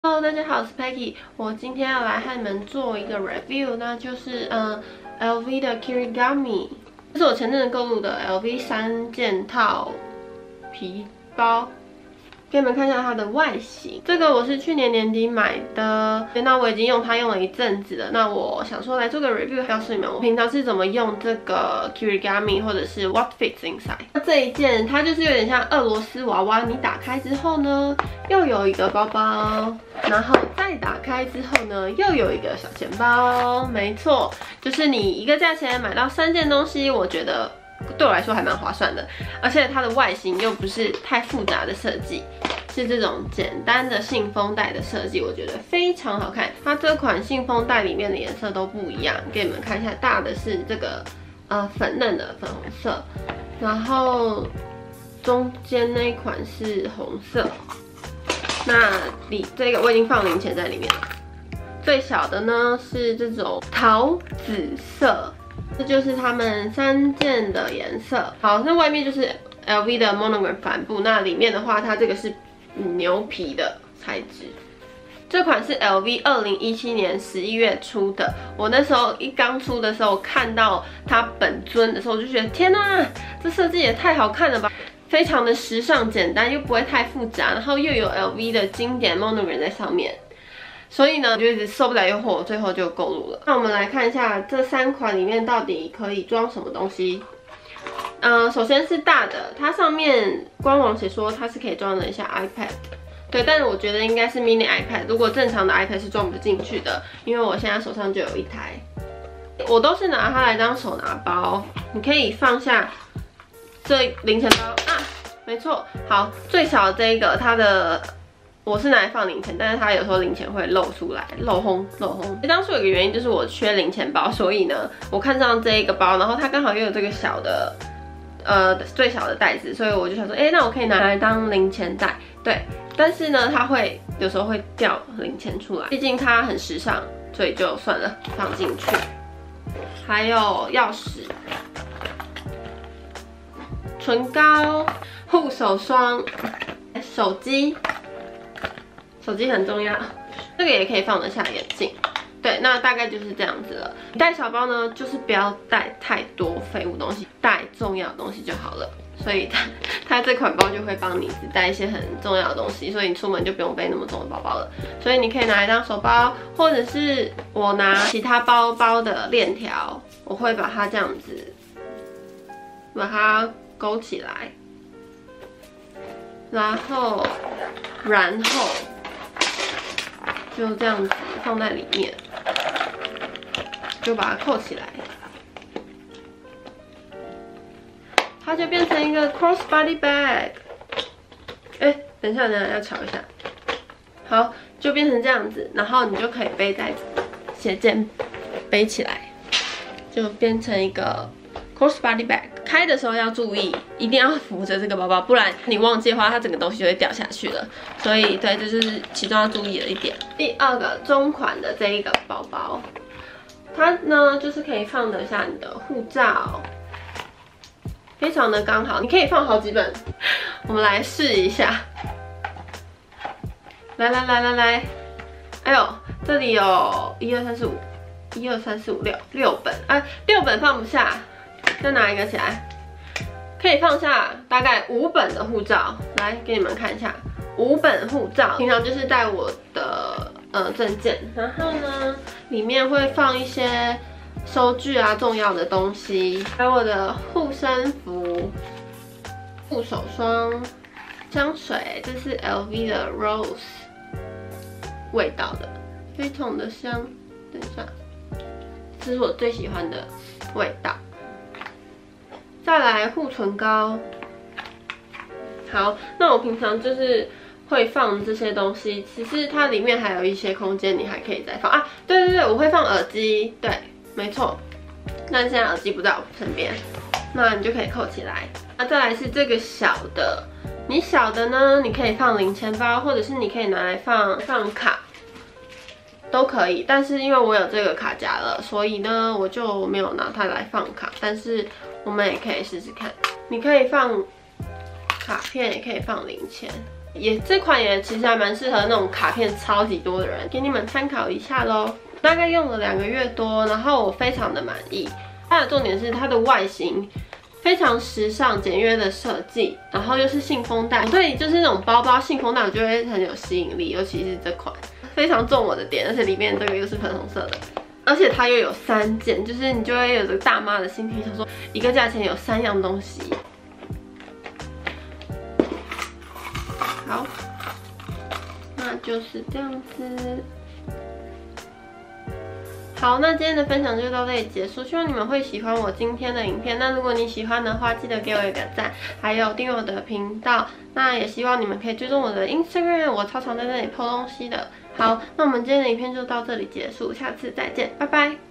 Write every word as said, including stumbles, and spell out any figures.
Hello， 大家好，我是 Peggy。我今天要来和你们做一个 review， 那就是嗯 L V 的 Kirigami， 这是我前阵子购入的 L V 三件套皮包。 给你们看一下它的外形，这个我是去年年底买的，那我已经用它用了一阵子了。那我想说来做个 review， 告诉你们我平常是怎么用这个 Kirigami 或者是 What Fits Inside。那这一件它就是有点像俄罗斯娃娃，你打开之后呢，又有一个包包，然后再打开之后呢，又有一个小钱包。没错，就是你一个价钱买到三件东西，我觉得 对我来说还蛮划算的，而且它的外形又不是太复杂的设计，是这种简单的信封袋的设计，我觉得非常好看。它这款信封袋里面的颜色都不一样，给你们看一下，大的是这个呃粉嫩的粉红色，然后中间那一款是红色。那里这个我已经放零钱在里面了。最小的呢是这种桃紫色。 这就是它们三件的颜色。好，那外面就是 L V 的 monogram 帆布，那里面的话，它这个是牛皮的材质。这款是 L V 二零一七年十一月出的。我那时候一刚出的时候，看到它本尊的时候，我就觉得天哪，这设计也太好看了吧！非常的时尚简单，又不会太复杂，然后又有 L V 的经典 monogram 在上面。 所以呢，就一直受不了诱惑，我最后就购入了。那我们来看一下这三款里面到底可以装什么东西。嗯、呃，首先是大的，它上面官网写说它是可以装得下 iPad， 对，但是我觉得应该是 mini iPad， 如果正常的 iPad 是装不进去的，因为我现在手上就有一台。我都是拿它来当手拿包，你可以放下这零钱包啊，没错，好，最小的这一个它的。 我是拿来放零钱，但是它有时候零钱会露出来，漏轰漏轰。当初有个原因就是我缺零钱包，所以呢，我看上这一个包，然后它刚好又有这个小的，呃，最小的袋子，所以我就想说，哎、欸，那我可以拿来当零钱袋，对。但是呢，它会有时候会掉零钱出来，毕竟它很时尚，所以就算了，放进去。还有钥匙、唇膏、护手霜、手机。 手机很重要，这个也可以放得下眼镜。对，那大概就是这样子了。你带小包呢，就是不要带太多废物东西，带重要的东西就好了。所以它它这款包就会帮你只带一些很重要的东西，所以你出门就不用背那么重的包包了。所以你可以拿来当手包，或者是我拿其他包包的链条，我会把它这样子把它勾起来，然后然后。 就这样子放在里面，就把它扣起来，它就变成一个 crossbody bag。哎，等一下，等一下要瞧一下。好，就变成这样子，然后你就可以背在斜肩背起来，就变成一个 crossbody bag。 开的时候要注意，一定要扶着这个包包，不然你忘记的话，它整个东西就会掉下去了。所以，对，这就是其中要注意的一点。第二个中款的这一个包包，它呢就是可以放得下你的护照，非常的刚好，你可以放好几本。我们来试一下，来来来来来，哎呦，这里有一二三四五，一二三四五六六本啊，六本放不下。 再拿一个起来，可以放下大概五本的护照，来给你们看一下，五本护照，平常就是带我的呃证件，然后呢里面会放一些收据啊、重要的东西，还有我的护身符、护手霜、香水，这是 L V 的 Rose 味道的，非常的香。等一下，这是我最喜欢的味道。 再来护唇膏，好，那我平常就是会放这些东西，其实它里面还有一些空间，你还可以再放啊。对对对，我会放耳机，对，没错。那现在耳机不在我身边，那你就可以扣起来。那再来是这个小的，你小的呢，你可以放零钱包，或者是你可以拿来放放卡。 都可以，但是因为我有这个卡夹了，所以呢，我就没有拿它来放卡。但是我们也可以试试看，你可以放卡片，也可以放零钱。 也这款也其实还蛮适合那种卡片超级多的人，给你们参考一下咯。大概用了两个月多，然后我非常的满意。它的重点是它的外形非常时尚简约的设计，然后又是信封袋，所以就是那种包包信封袋，我觉得很有吸引力，尤其是这款非常中我的点，而且里面这个又是粉红色的，而且它又有三件，就是你就会有这个大妈的心情，想说一个价钱有三样东西。好，那就是这样子。好，那今天的分享就到这里结束，希望你们会喜欢我今天的影片。那如果你喜欢的话，记得给我一个赞，还有订阅我的频道。那也希望你们可以追踪我的 Instagram， 我超常在那里 po 东西的。好，那我们今天的影片就到这里结束，下次再见，拜拜。